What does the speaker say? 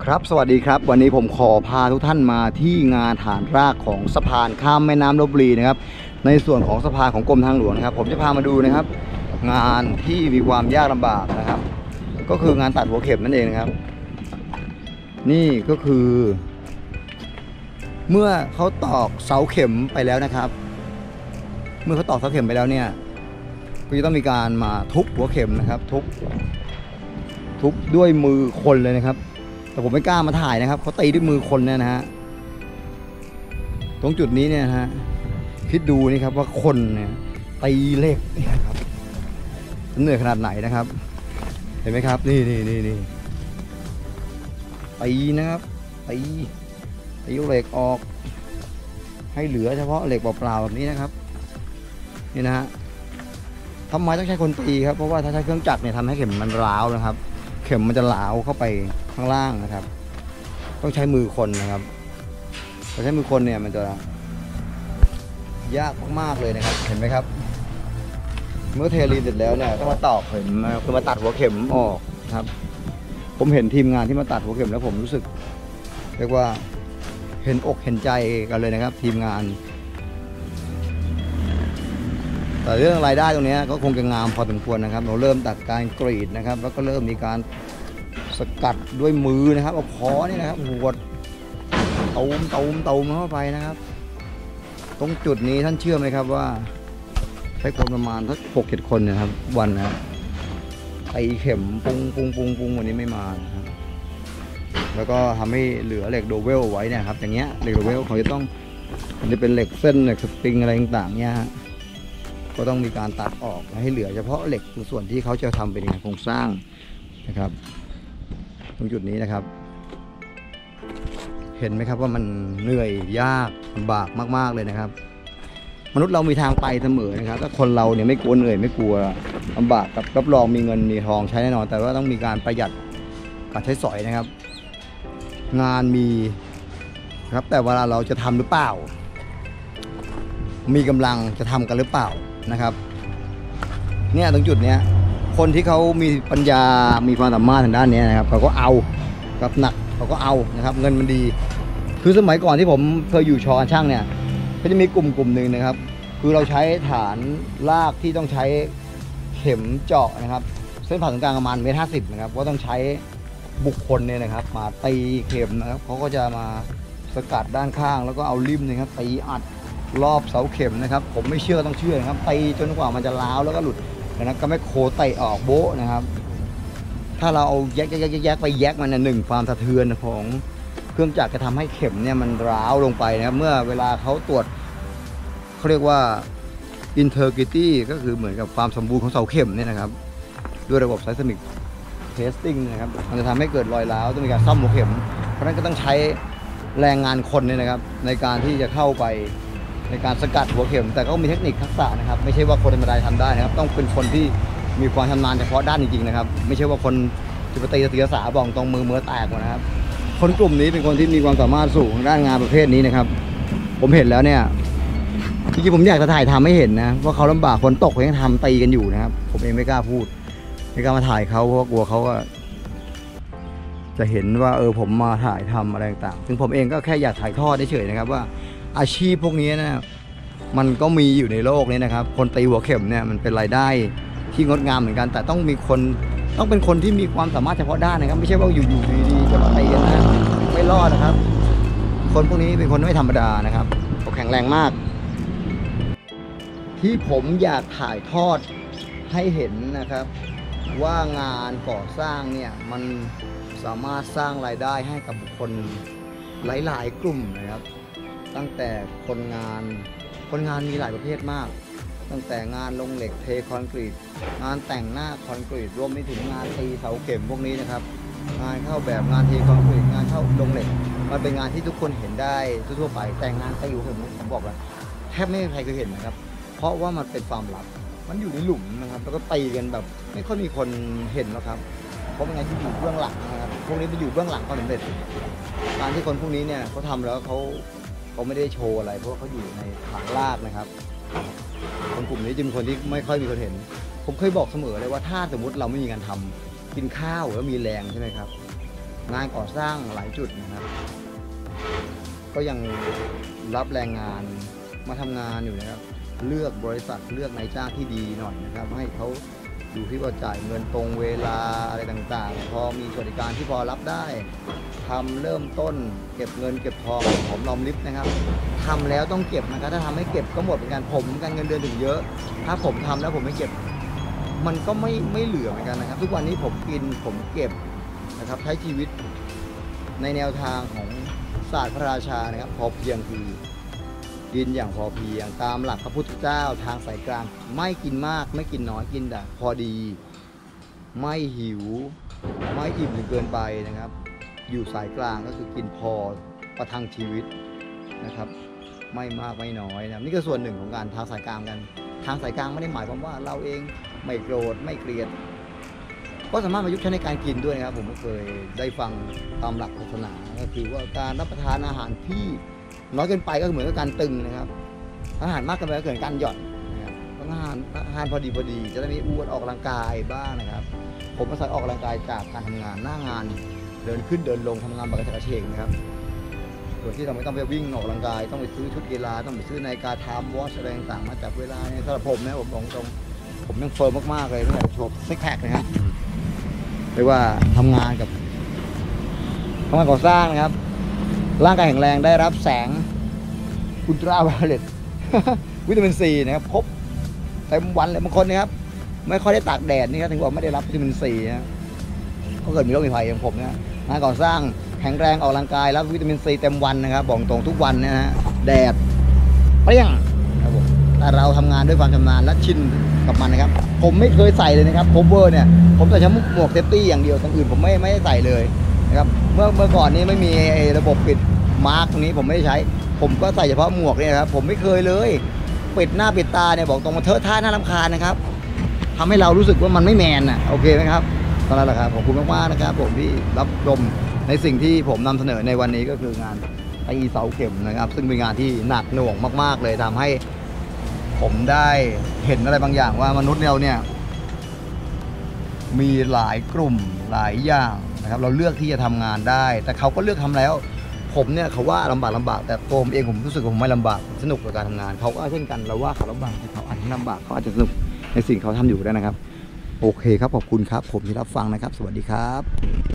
ครับสวัสดีครับวันนี้ผมขอพาทุกท่านมาที่งานฐานรากของสะพานข้ามแม่น้ำลพบุรีนะครับในส่วนของสะพานของกรมทางหลวงนะครับผมจะพามาดูนะครับงานที่มีความยากลำบากนะครับก็คืองานตัดหัวเข็มนั่นเองนะครับนี่ก็คือเมื่อเขาตอกเสาเข็มไปแล้วนะครับเมื่อเขาตอกเสาเข็มไปแล้วเนี่ยก็จะต้องมีการมาทุบหัวเข็มนะครับทุบด้วยมือคนเลยนะครับแต่ผมไม่กล้ามาถ่ายนะครับเขาตีด้วยมือคนเนี่ยนะฮะตรงจุดนี้เนี่ยนะฮะคิดดูนี่ครับว่าคนเนี่ยตีเหล็กนี่ครับเหนื่อยขนาดไหนนะครับเห็นไหมครับนี่ตีนะครับตีเหล็กออกให้เหลือเฉพาะเหล็กเปล่าๆแบบนี้นะครับนี่นะฮะทำไมต้องใช้คนตีครับเพราะว่าถ้าใช้เครื่องจักรเนี่ยทำให้เข็มมันร้าวนะครับเข็มมันจะหลาวเข้าไปข้างล่างนะครับต้องใช้มือคนนะครับพอใช้มือคนเนี่ยมันจะยากมากๆเลยนะครับเห็นไหมครับเมื่อเทลีนเสร็จแล้วเนี่ยต้องมาตอกเข็มคือมาตัดหัวเข็มออกครับผมเห็นทีมงานที่มาตัดหัวเข็มแล้วผมรู้สึกเรียกว่าเห็นอกเห็นใจกันเลยนะครับทีมงานแต่เรื่องรายได้ตรงนี้ก็คงจะงามพอสมควรนะครับเราเริ่มตัดการกรีดนะครับแล้วก็เริ่มมีการสกัดด้วยมือนะครับเอาค้อนี่นะครับหัวตูมเข้าไปนะครับตรงจุดนี้ท่านเชื่อไหมครับว่าใช้คนประมาณสัก6-7 คนนะครับวันนะครับไอเข็มปุ้งวันนี้ไม่มานะครับแล้วก็ทำให้เหลือเหล็กโดเวลไว้เนี่ยครับอย่างเงี้ยเหล็กโดเวลเขาจะต้องมันจะเป็นเหล็กเส้นเหล็กสปริงอะไรต่างๆเนี่ยก็ต้องมีการตัดออกให้เหลือเฉพาะเหล็กส่วนที่เขาจะทำเป็นโครงสร้างนะครับตรงจุดนี้นะครับเห็นไหมครับว่ามันเหนื่อยยากลำบากมากๆเลยนะครับมนุษย์เรามีทางไปเสมอนะครับถ้าคนเราเนี่ยไม่กลัวเหนื่อยไม่กลัวลำบากกับรับรองมีเงินมีทองใช้แน่นอนแต่ว่าต้องมีการประหยัดการใช้สอยนะครับงานมีครับแต่เวลาเราจะทำหรือเปล่ามีกำลังจะทำกันหรือเปล่านะครับเนี่ยตรงจุดเนี้ยคนที่เขามีปัญญามีความสามารถทางด้านนี้นะครับเขาก็เอากับหนักเขาก็เอานะครับเงินมันดีคือสมัยก่อนที่ผมเคยอยู่ชอช่างเนี่ยก็จะมีกลุ่มหนึ่งนะครับคือเราใช้ฐานลากที่ต้องใช้เข็มเจาะนะครับเส้นผ่าศูนย์กลางประมาณ1.50 เมตรนะครับก็ต้องใช้บุคคลเนี่ยนะครับมาตีเข็มนะครับเขาก็จะมาสกัดด้านข้างแล้วก็เอาริมนะครับตีอัดรอบเสาเข็มนะครับผมไม่เชื่อต้องเชื่อนะครับตีจนกว่ามันจะร้าวแล้วก็หลุดนะครับก็ไม่โคเตะออกโบ๊ะนะครับถ้าเราเอาแยกไปแยกมันหนึ่งความสะเทือนของเครื่องจักรจะทำให้เข็มเนี่ยมันร้าวลงไปนะครับเมื่อเวลาเขาตรวจเขาเรียกว่า integrity ก็คือเหมือนกับความสมบูรณ์ของเสาเข็มเนี่ยนะครับด้วยระบบ seismic testing นะครับมันจะทำให้เกิดรอยร้าวต้องมีการซ่อมหัวเข็มเพราะฉะนั้นก็ต้องใช้แรงงานคนเนี่ยนะครับในการที่จะเข้าไปในการสกัดหัวเข็มแต่ก็มีเทคนิคทักษะนะครับไม่ใช่ว่าคนธรรมดาทำได้นะครับต้องเป็นคนที่มีความชำนาญเฉพาะด้านจริงๆนะครับไม่ใช่ว่าคนจะไปตีตีสาบอกตรงมือแตกหมดนะครับคนกลุ่มนี้เป็นคนที่มีความสามารถสูงด้านงานประเภทนี้นะครับผมเห็นแล้วเนี่ยจริงๆผมอยากจะถ่ายทำให้เห็นนะว่าเขาลำบากฝนตกเขายังทำตีกันอยู่นะครับผมเองไม่กล้าพูดไม่กล้ามาถ่ายเขาเพราะกลัวเขาก็จะเห็นว่าผมมาถ่ายทำอะไรต่างๆซึ่งผมเองก็แค่อยากถ่ายทอดเฉยๆนะครับว่าอาชีพพวกนี้นะมันก็มีอยู่ในโลกนี้นะครับคนตีหัวเข็มเนี่ยมันเป็นรายได้ที่งดงามเหมือนกันแต่ต้องมีคนต้องเป็นคนที่มีความสามารถเฉพาะด้านนะครับไม่ใช่ว่าอยู่ดีๆจะมาตีกันนะไม่รอดนะครับคนพวกนี้เป็นคนไม่ธรรมดานะครับเขาแข็งแรงมากที่ผมอยากถ่ายทอดให้เห็นนะครับว่างานก่อสร้างเนี่ยมันสามารถสร้างรายได้ให้กับบุคคลหลายๆกลุ่มนะครับตั้งแต่คนงานมีหลายประเภทมากตั้งแต่งานลงเหล็กเทคอนกรีตงานแต่งหน้าคอนกรีตรวมไปถึงงานตีเสาเข็มพวกนี้นะครับงานเข้าแบบงานเทคอนกรีตงานเข้าลงเหล็กมันเป็นงานที่ทุกคนเห็นได้ทั่วไปแต่งานตีหัวเข็มผมบอกแล้วแทบไม่มีใครเคยเห็นนะครับเพราะว่ามันเป็นความลับมันอยู่ในหลุมนะครับแล้วก็ตีกันแบบไม่ค่อยมีคนเห็นหรอกครับเพราะเป็นงานที่อยู่เบื้องหลังนะครับพวกนี้มันอยู่เบื้องหลังความสำเร็จการที่คนพวกนี้เนี่ยเขาทำแล้วเขาไม่ได้โชว์อะไรเพราะเขาอยู่ในฐานรากนะครับคนกลุ่มนี้จึงคนที่ไม่ค่อยมีคนเห็นผมเคยบอกเสมอเลยว่าถ้าสมมติเราไม่มีงานทำกินข้าวแล้วมีแรงใช่ไหมครับงานก่อสร้างหลายจุดนะครับก็ยังรับแรงงานมาทำงานอยู่นะครับเลือกบริษัทเลือกนายจ้างที่ดีหน่อยนะครับให้เขาดูที่ว่าจ่ายเงินตรงเวลาอะไรต่างๆพอมีสวัสดิการที่พอรับได้ทำเริ่มต้นเก็บเงินเก็บทองหอมรอมริบนะครับทำแล้วต้องเก็บนะครับถ้าทำไม่เก็บก็หมดเหมือนกันผมกันเงินเดือนถึงเยอะถ้าผมทำแล้วผมไม่เก็บมันก็ไม่เหลือเหมือนกันนะครับทุกวันนี้ผมกินผมเก็บนะครับใช้ชีวิตในแนวทางของศาสตร์พระราชานะครับพอเพียงคือกินอย่างพอเพียงตามหลักพระพุทธเจ้าทางสายกลางไม่กินมากไม่กินน้อยกินแต่พอดีไม่หิวไม่อิ่มจนเกินไปนะครับอยู่สายกลางก็คือกินพอประทังชีวิตนะครับไม่มากไม่น้อยนะนี่ก็ส่วนหนึ่งของการทางสายกลางกันทางสายกลางไม่ได้หมายความว่าเราเองไม่โกรธไม่เกลียดก็สามารถประยุกต์ใช้ในการกินด้วยนะครับผมก็เคยได้ฟังตามหลักศาสนาก็คือว่าการรับประทานอาหารที่น้อยเกินไปก็เหมือนกับการตึงนะครับอาหารมากเกินไปก็เกิดการหย่อนนะครับต้องอาหารพอดีจะได้ไม่อ้วนออกกำลังกายบ้างนะครับผมอาศัยออกกำลังกายจากการทำงานหน้างานเดินขึ้นเดินลงทำงานแบบกระเฉงนะครับโดยที่เราไม่ต้องไปวิ่งออกกำลังกายต้องไปซื้อชุดกีฬาต้องไปซื้อนาฬิกาไทม์วอชอะไรต่างๆมาจับเวลาเนี่ยสำหรับผมนะผมบอกตรงผมยังเฟิร์มมากๆเลยตั้งแต่โชว์ซิกแพคนะครับเรียกว่าทำงานก่อสร้างนะครับร่างกายแข็งแรงได้รับแสงอุลตราไวโอเลต วิตามินซีนะครับครบเต็มวันเลยบางคนนะครับไม่ค่อยได้ตากแดดนี่ครับถึงบอกไม่ได้รับวิตามินซีนะก็เกิดมีโรคมีภัยอย่างผมนะงานก่อสร้างแข็งแรงออกกำลังกายรับวิตามินซีเต็มวันนะครับบอกตรงทุกวันนะฮะแดดเปรี้ยงครับผมแต่เราทำงานด้วยความชำนาญและชินกับมันนะครับผมไม่เคยใส่เลยนะครับโคเวอร์เนี่ยผมใส่เฉพาะหมวกเซฟตี้อย่างเดียวทั้งอื่นผมไม่ได้ใส่เลยนะครับเมื่อก่อนนี้ไม่มีระบบปิดมาร์กตรงนี้ผมไม่ได้ใช้ผมก็ใส่เฉพาะหมวกเนี่ยครับผมไม่เคยเลยปิดหน้าปิดตาเนี่ยบอกตรงมาเทอะท่าหน้ารำคาญนะครับทำให้เรารู้สึกว่ามันไม่แมนอ่ะโอเคไหมครับตอนนั้นแหละครับขอบคุณมากๆนะครับผมที่รับชมในสิ่งที่ผมนำเสนอในวันนี้ก็คืองานตีเสาเข็มนะครับซึ่งเป็นงานที่หนักหน่วงมากๆเลยทำให้ผมได้เห็นอะไรบางอย่างว่ามนุษย์เราเนี่ยมีหลายกลุ่มหลายอย่างนะครับเราเลือกที่จะทำงานได้แต่เขาก็เลือกทำแล้วผมเนี่ยเขาว่าลำบากแต่ตัวผมเองผมรู้สึกว่าผมไม่ลำบากสนุกกับการทำงานเขาก็เช่นกันเราว่าเขาลำบากแต่เขาอาจจะลำบากเขาอาจจะสนุกในสิ่งเขาทำอยู่ได้นะครับโอเคครับขอบคุณครับผมที่รับฟังนะครับสวัสดีครับ